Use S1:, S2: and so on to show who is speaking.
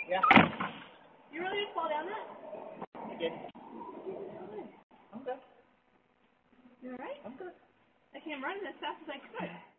S1: Yeah.
S2: You really did fall down that?
S1: I did. I'm good.
S2: You alright?
S1: I'm good.
S2: I came running as fast as I could.